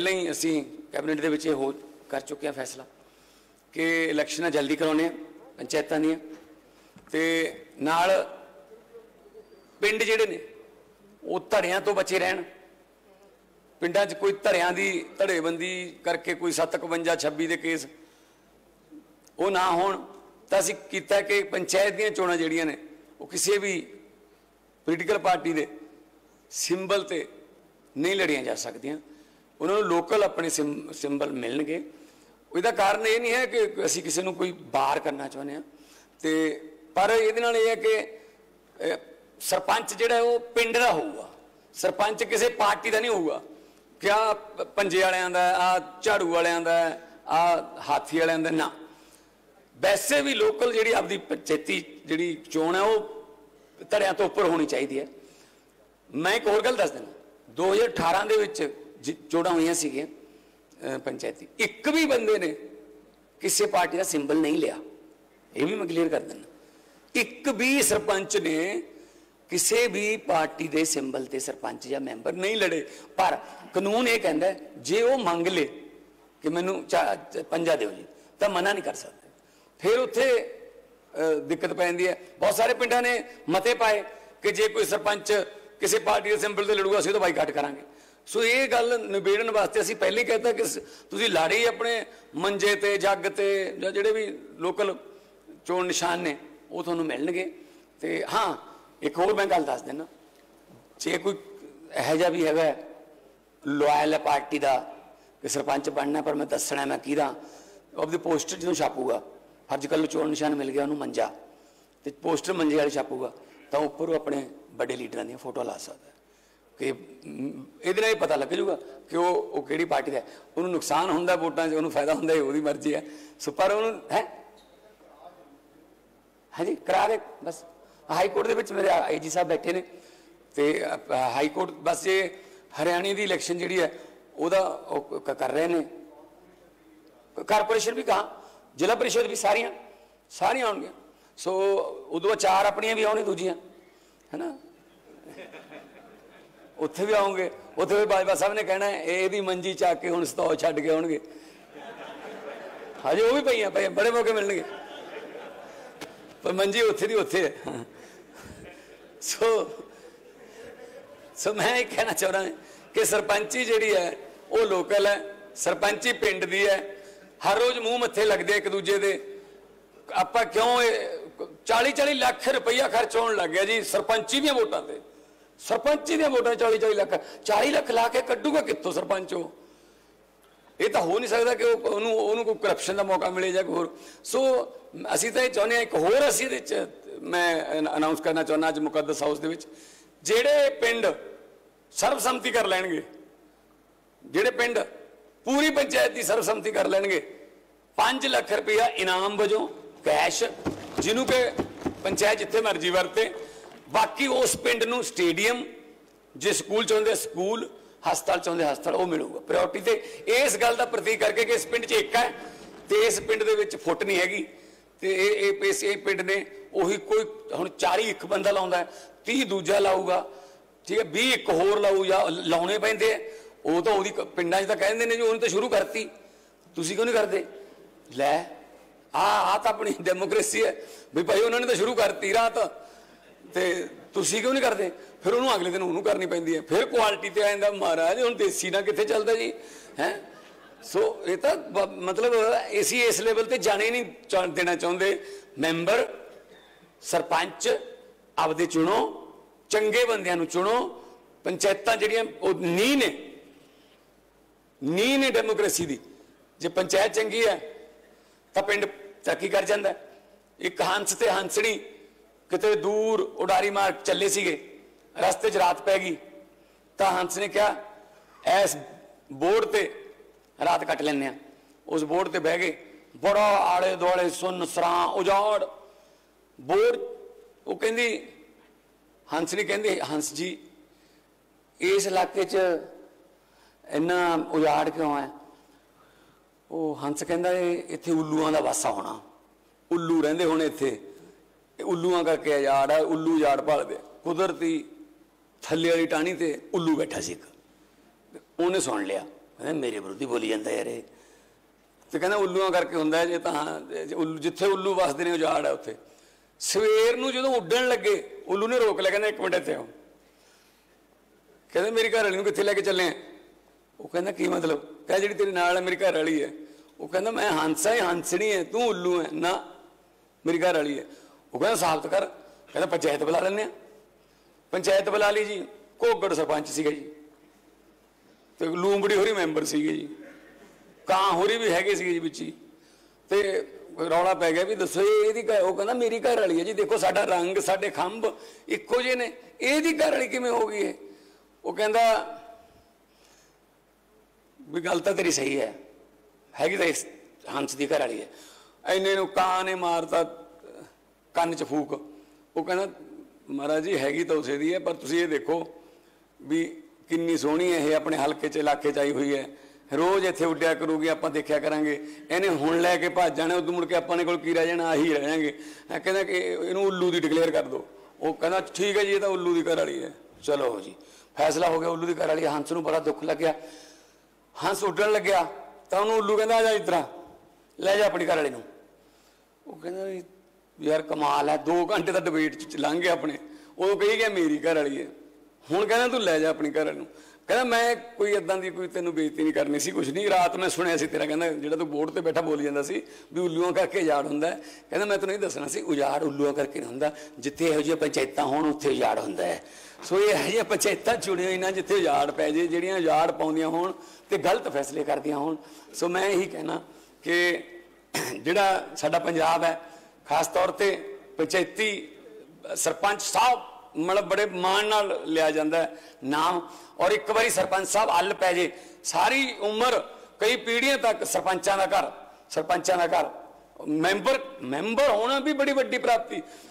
पहले ही असी कैबिनेट दे विच हो कर चुके हैं फैसला कि इलैक्शन जल्दी करवाने पंचायतां दी ते नाल पिंड जिहड़े ने वो धड़ियां तो बचे रहन। पिंडां 'च कोई धड़ियां दी धड़ेबंदी करके कोई 57-56 दे केस वो ना होण। तां असीं कीता कि पंचायत दीयां चोणां जिहड़ियां ने वो किसी भी पोलीटिकल पार्टी दे सिंबल ते नहीं लड़ियां जा सकदियां, उन्होंने लोकल अपने सिंबल मिलणगे। इसदा कारण ये नहीं है कि असीं किसी नूं कोई बार करना चाहुंदे हां ते पर इहदे नाल इह है कि सरपंच जिहड़ा वो पिंड दा होऊगा, सरपंच किसी पार्टी का नहीं होऊगा। क्या पंजे वालियां दा, आ झाड़ू वालियां दा, आ हाथी वालियां दा ना। वैसे भी लोकल जिहड़ी आपदी पंचायती जिहड़ी चोण है वो धड़ियां तो उपर होनी चाहिए है। मैं एक होर गल दस देना, 2018 दे विच चोणां होईयां सीगीआं पंचायती, एक भी बंदे ने किसी पार्टी का सिंबल नहीं लिया, ये भी मैं क्लीयर कर देना। एक भी सरपंच ने किसी भी पार्टी के सिंबल से सरपंच या मैंबर नहीं लड़े। पर कानून ये कहता है जे वो मंग ले कि मैनू पंजा दो जी, तो मना नहीं कर सकते। फिर उत्थे दिक्कत पै जाती है। बहुत सारे पिंडा ने मते पाए कि जे कोई सरपंच किसी पार्टी के सिंबल से लड़ूगा असीं तो बाईकाट करांगे। सो ये गल निबेड़न वास्ते असीं पहले ही कहता कि तुसीं लड़ ही अपने मंजे ते जग ते जां जिहड़े भी लोकल चोण निशान ने वो तुहानूं मिलणगे। ते हाँ एक होर मैं गल दस देना, जे कोई यहो जिहा भी है लॉयल है पार्टी का कि सरपंच बनना पर मैं दसना मैं किहदा, अपनी पोस्टर जो छापूगा, अजकल चोण निशान मिल गया उन्होंने मंजा, तो पोस्टर मंजे वाले छापूगा तो उपर वो अपने बड़े लीडर दी फोटो ला सकता है कि ये पता लग जूगा कि वो किहड़ी पार्टी का है। उन्होंने नुकसान होंदा वोटां च, उन्होंने फायदा होंदा, वो मर्जी है। सो पर उन्होंने है हाँ जी करा दे बस। हाई कोर्ट के मेरे आई जी साहब बैठे ने तो हाई कोर्ट बस ये हरियाणे की इलैक्शन जी है वह कर रहे हैं। कारपोरेशन भी कहा, जिला परिषद भी सारिया आउणगियां। सो उदों 4 अपनियां भी आउणगियां दूजियां है ना, उत्थे भी आउंगे। उत्थे भी बाजवा साहब ने कहना है यदी मंजी चा के हुण सतौ छड्ड के आउणगे, हजे वो भी पईयां बड़े मौके मिलणगे पर मंजी उत्थे दी उत्थे है। सो मैं ये कहना चाह रहा कि सरपंची जिहड़ी है वो लोकल है, सरपंची पिंड दी है। हर रोज़ मूँह मत्थे लगते एक दूजे दे। आपां क्यों 40-40 लाख रुपया खर्च होने लग गया जी सरपंची दी वोटां ते। सरपंची दी वोटां 40-40 लाख, 40 लाख ला के कड्डूगा कित्थों सरपंच हो? ये तो हो नहीं सकता कि उन्होंने कोई करप्शन का मौका मिले जाए होर। सो असी तो ये चाहते हैं एक होर असी मैं अनाउंस करना चाहना अज मुकद्दस हाउस दे विच जिहड़े पिंड सर्वसम्मति कर लैणगे, जिहड़े पिंड पूरी पंचायत की सर्वसम्मति कर लैणगे, 5 लाख रुपया इनाम वजों कैश जिन्हों के पंचायत जिथे मर्जी वरते। बाकी उस पिंड नूं स्टेडियम, जे स्कूल चाहुंदे स्कूल, हस्पताल चाहुंदे हस्पताल वो मिलूगा प्रायोरिटी ते। इस गल का प्रतीक करके कि इस पिंड च एक है तो इस पिंड दे विच फुट नहीं हैगी ते इस पिंड ने उही कोई हुण 40 एक बंदा लाउंदा है, 30 दूजा लाऊगा, ठीक है, 20 एक होर लाऊ या लाउणे पैंदे। वो तो उहदी पिंडां च तां कहंदे ने जी उन्होंने तो शुरू करती, तुसीं क्यों नहीं करते? लै आ तां अपनी डेमोक्रेसी है भी भाई उन्होंने तो शुरू करती रात ते तुसीं क्यों नहीं करते? फिर उन्होंने अगले दिन उन्होंने करनी पैंदी है। फिर क्वालिटी ते आ जांदा महाराज हुण देसी ना कित्थे चलदा जी हैं। सो ये तो मतलब इसी इस लेवल ते जाने नहीं देना चाहुंदे। मैंबर सरपंच आपदे चुनो, चंगे बंदियां नूं चुनो। पंचायतां जिहड़ियां नींह ने डेमोक्रेसी दी। जे पंचायत चंगी है तो पिंड तरक्की कर जाता है। एक हंस ते हंसनी किते दूर उडारी मार चले सीगे, रस्ते च रात पै गई तो हंस ने कहा इस बोर्ड ते रात कट लें। उस बोर्ड ते बह गए, बड़ा आले दुआले सुन सरां उजाड़ बोर्ड। वो कहती हंस ने कहती हंस जी इस इलाके च इन्ना उजाड़ क्यों है? वो हंस कहता इत्थे उल्लूआं दा वासा होना, उल्लू रहिंदे होने इत्थे, उल्लूआं करके उजाड़ है, उल्लू उजाड़ भालदे। कुदरती थल्ले वाली टाणी ते उल्लू बैठा सी, उन्हें सुन लिया ਕਹਿੰਦਾ ਮੇਰੇ ਵਿਰੋਧੀ ਬੋਲੀ ਜਾਂਦਾ ਯਾਰ ਇਹ। ਤੇ ਕਹਿੰਦਾ ਉੱਲੂਆਂ ਕਰਕੇ ਹੁੰਦਾ ਜੇ ਤਾਂ ਉੱਲੂ ਜਿੱਥੇ ਉੱਲੂ ਵਸਦੇ ਨੇ ਉਜਾੜ ਹੈ ਉੱਥੇ। ਸਵੇਰ ਨੂੰ ਜਦੋਂ ਉੱਡਣ ਲੱਗੇ ਉੱਲੂ ਨੇ ਰੋਕ ਲਿਆ, ਕਹਿੰਦਾ 1 ਮਿੰਟ ਇੱਥੇ ਆਓ। ਕਹਿੰਦੇ ਮੇਰੀ ਘਰ ਵਾਲੀ ਨੂੰ ਕਿੱਥੇ ਲੈ ਕੇ ਚੱਲੇ ਆ? ਉਹ ਕਹਿੰਦਾ ਕੀ ਮਤਲਬ? ਕਹਿੰਦਾ ਜਿਹੜੀ ਤੇਰੇ ਨਾਲ ਹੈ ਮੇਰੀ ਘਰ ਵਾਲੀ ਹੈ। ਉਹ ਕਹਿੰਦਾ ਮੈਂ ਹੰਸਾ ਹੀ ਹੰਸਣੀ ਹੈ, ਤੂੰ ਉੱਲੂ ਹੈ। ਨਾ ਮੇਰੀ ਘਰ ਵਾਲੀ ਹੈ। ਉਹ ਕਹਿੰਦਾ ਸਾਬਤ ਕਰ। ਕਹਿੰਦਾ ਪੰਚਾਇਤ ਬੁਲਾ ਲੈਂਦੇ ਆ। ਪੰਚਾਇਤ ਬੁਲਾ ਲਈ ਜੀ। ਘੋਗੜ ਸਰਪੰਚ ਸੀਗਾ ਜੀ, ਤੇ ਲੂੰਬੜੀ ਹੋਰੀ ਮੈਂਬਰ ਸੀਗੇ ਜੀ, ਕਾਂ ਹੋਰੀ ਵੀ ਹੈਗੇ ਸੀਗੇ ਜੀ ਵਿੱਚ ਹੀ। ਤੇ ਰੌਲਾ ਪੈ ਗਿਆ ਵੀ ਦੱਸੋ ਇਹਦੀ ਉਹ ਕਹਿੰਦਾ ਮੇਰੀ ਘਰ ਵਾਲੀ ਹੈ ਜੀ, ਦੇਖੋ ਸਾਡਾ ਰੰਗ ਸਾਡੇ ਖੰਭ ਇੱਕੋ ਜਿਹੇ ਨੇ, ਇਹਦੀ ਘਰ ਵਾਲੀ ਕਿਵੇਂ ਹੋ ਗਈ ਹੈ? ਉਹ ਕਹਿੰਦਾ ਵੀ ਗੱਲ ਤਾਂ ਤੇਰੀ ਸਹੀ ਹੈ, ਹੈਗੀ ਤਾਂ ਇਸ ਹੰਸ ਦੀ ਘਰ ਵਾਲੀ ਹੈ। ਇੰਨੇ ਨੂੰ ਕਾਂ ਨੇ ਮਾਰਤਾ ਕੰਨ 'ਚ ਫੂਕ। ਉਹ ਕਹਿੰਦਾ ਮਹਾਰਾਜ ਜੀ ਹੈਗੀ ਤਾਂ ਉਸੇ ਦੀ ਹੈ, ਪਰ ਤੁਸੀਂ ਇਹ ਦੇਖੋ ਵੀ ਕਿੰਨੀ ਸੋਹਣੀ ਹੈ ਇਹ, ਆਪਣੇ ਹਲਕੇ 'ਚ ਇਲਾਕੇ 'ਚ ਆਈ ਹੋਈ ਹੈ, ਰੋਜ਼ ਇੱਥੇ ਉੱਡਿਆ ਕਰੂਗੀ, ਆਪਾਂ ਦੇਖਿਆ ਕਰਾਂਗੇ। ਇਹਨੇ ਹੁਣ ਲੈ ਕੇ ਭੱਜ ਜਾਣਾ, ਉਦੋਂ ਮੁੜ ਕੇ ਆਪਾਂ ਨੇ ਕੋਲ ਕੀ ਰਹਿ ਜਾਣਾ, ਆਹੀ ਰਹਿ ਜਾਣਗੇ। ਕਹਿੰਦਾ ਕਿ ਇਹਨੂੰ ਉੱਲੂ ਦੀ ਡਿਕਲੇਅਰ ਕਰ ਦਿਓ। ਉਹ ਕਹਿੰਦਾ ਠੀਕ ਹੈ ਜੀ, ਇਹ ਤਾਂ ਉੱਲੂ ਦੀ ਘਰ ਵਾਲੀ ਹੈ। ਚਲੋ ਜੀ ਫੈਸਲਾ ਹੋ ਗਿਆ, ਉੱਲੂ ਦੀ ਘਰ ਵਾਲੀ। ਹੰਸ ਨੂੰ ਬੜਾ ਦੁੱਖ ਲੱਗਿਆ। ਹੰਸ ਉੱਡਣ ਲੱਗਿਆ ਤਾਂ ਉਹਨੂੰ ਉੱਲੂ ਕਹਿੰਦਾ ਆ ਜਾ ਇਸ ਤਰ੍ਹਾਂ ਲੈ ਜਾ ਆਪਣੀ ਘਰ ਵਾਲੀ ਨੂੰ। ਉਹ ਕਹਿੰਦਾ ਯਾਰ ਕਮਾਲ ਹੈ, 2 ਘੰਟੇ ਦਾ ਡਿਬੇਟ 'ਚ ਲੰਘ ਗਿਆ ਆਪਣੇ। ਉਦੋਂ ਕਹੀ ਗਿਆ ਮੇਰੀ ਘਰ ਵਾਲੀ ਹੈ, ਹੁਣ ਕਹਿੰਦਾ ਤੂੰ ਲੈ ਜਾ ਆਪਣੀ ਘਰ ਵਾਲੀ ਨੂੰ। ਕਹਿੰਦਾ ਮੈਂ ਕੋਈ ਇੱਦਾਂ ਦੀ ਕੋਈ ਤੈਨੂੰ ਬੇਇੱਜ਼ਤੀ ਨਹੀਂ ਕਰਨੀ ਸੀ, ਕੁਛ ਨਹੀਂ। ਰਾਤ ਮੈਂ ਸੁਣਿਆ ਸੀ ਤੇਰਾ, ਕਹਿੰਦਾ ਜਿਹੜਾ ਤੂੰ ਬੋਰਡ 'ਤੇ ਬੈਠਾ ਬੋਲੀ ਜਾਂਦਾ ਸੀ ਵੀ ਉੱਲੂਆਂ ਕਰਕੇ ਉਜਾੜ ਹੁੰਦਾ। ਕਹਿੰਦਾ ਮੈਂ ਤੈਨੂੰ ਇਹ ਦੱਸਣਾ ਸੀ ਉਜਾੜ ਉੱਲੂਆਂ ਕਰਕੇ ਨਹੀਂ ਹੁੰਦਾ, ਜਿੱਥੇ ਇਹੋ ਜਿਹੀਆਂ ਪੰਚਾਇਤਾਂ ਹੋਣ ਉੱਥੇ ਉਜਾੜ ਹੁੰਦਾ ਹੈ। ਸੋ ਇਹ ਇਹੋ ਜਿਹੀਆਂ ਪੰਚਾਇਤਾਂ ਚੁਣਿਓ ਹੀ ਨਾ ਜਿੱਥੇ ਉਜਾੜ ਪੈ ਜੇ, ਜਿਹੜੀਆਂ ਉਜਾੜ ਪਾਉਂਦੀਆਂ ਹੋਣ ਤੇ ਗਲਤ ਫੈਸਲੇ ਕਰਦੀਆਂ ਹੋਣ। ਸੋ ਮੈਂ ਇਹੀ ਕਹਿਣਾ ਕਿ ਜਿਹੜਾ ਸਾਡਾ ਪੰਜਾਬ ਹੈ, ਖਾਸ ਤੌਰ 'ਤੇ ਪੰਚਾਇਤੀ ਸਰਪੰਚ ਸਾਹਿਬ ਮਤਲਬ ਬੜੇ ਮਾਣ ਨਾਲ ਲਿਆ ਜਾਂਦਾ ਨਾਮ। ਔਰ ਇੱਕ ਵਾਰੀ ਸਰਪੰਚ ਸਾਹਿਬ ਅੱਲ ਪੈ ਜੇ, ਸਾਰੀ ਉਮਰ ਕਈ ਪੀੜ੍ਹੀਆਂ ਤੱਕ ਸਰਪੰਚਾਂ ਦਾ ਘਰ ਮੈਂਬਰ ਹੋਣਾ ਵੀ ਬੜੀ ਵੱਡੀ ਪ੍ਰਾਪਤੀ।